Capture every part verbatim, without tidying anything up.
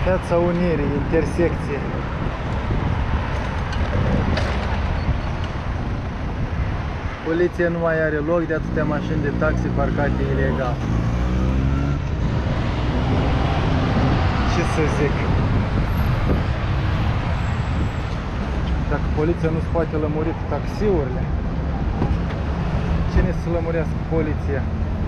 Piața Unirii, intersecție. Poliția nu mai are loc de atâtea mașini de taxi parcate ilegal. Ce să zic? Dacă poliția nu se poate lămuri cu taxiurile, cine să lămurească poliția?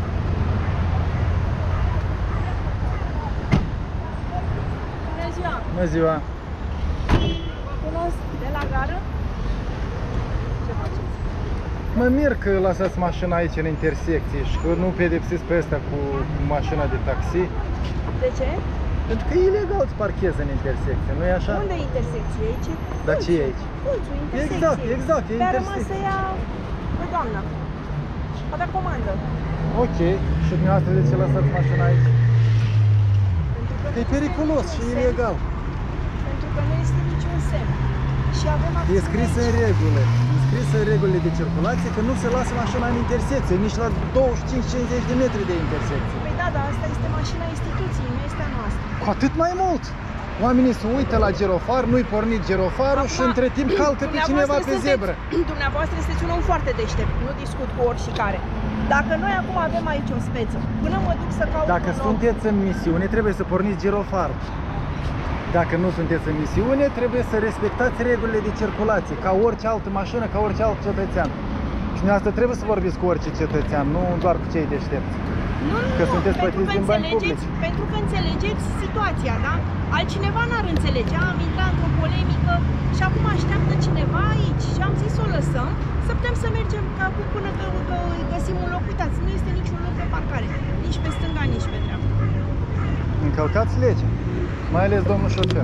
Bună ziua! Bună ziua! Cunosc de la gară? Ce faceți? Mă mir că lăsați mașina aici în intersecție și că nu pedepsiți pe ăsta cu mașina de taxi. De ce? Pentru că e ilegal să parchezi în intersecție, nu e așa? Unde e intersecție? Aici? Dar ce e aici? Colțul, intersecție. Exact, exact, e Pe-a rămas să intersecție. ia pe doamna. Avea comandă. Ok, și dumneavoastră de ce lăsați mașina aici? Pentru că E nu periculos este și niciun ilegal. semn. Pentru că nu este niciun semn. Și avem E acțiune scris în aici. regulă, e scris în regulile de circulație că nu se lasă mașina în intersecție, nici la douăzeci și cinci cincizeci de metri de intersecție. Păi da, dar asta este mașina instituției, nu este a noastră. Cu atât mai mult! Oamenii se uită la girofar, nu-i pornit girofarul și între timp calcă pe cineva pe zebră. Dumneavoastră sunteți un om foarte deștept, nu discut cu oricare. Dacă noi acum avem aici o speță, până mă duc să caut Dacă un loc, sunteți în misiune, trebuie să porniți girofarul. Dacă nu sunteți în misiune, trebuie să respectați regulile de circulație, ca orice altă mașină, ca orice alt cetățean. Și dumneavoastră trebuie să vorbiți cu orice cetățean, nu doar cu cei deștepți. Nu, nu, Că nu, sunteți pentru plătiți că din bani înțelegeți, publici. pentru că înțelegeți situația, da? Altcineva n-ar înțelege. Am intrat într-o polemică și acum așteaptă cineva aici și am zis să o lăsăm, să putem să mergem ca acum până că, că găsim un loc. Uitați, nu este niciun loc de parcare, nici pe stânga, nici pe dreapta. Încălcați legea, mai ales domnul șofer.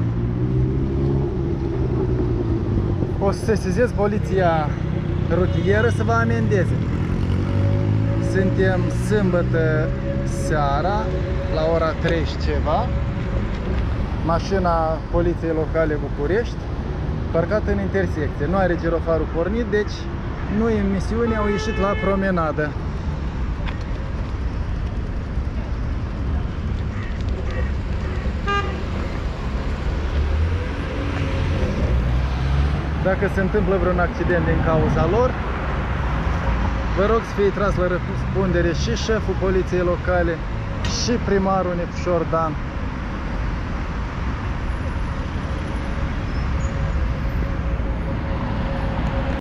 O să sesizez poliția rutieră să vă amendeze. Suntem sâmbătă seara, la ora trei și ceva, mașina poliției locale București, parcată în intersecție. Nu are girofarul pornit, deci nu e în misiune, au ieșit la promenadă. Dacă se întâmplă vreun accident din cauza lor, vă rog să fie tras la răspundere și șeful poliției locale și primarul Necușor Dan.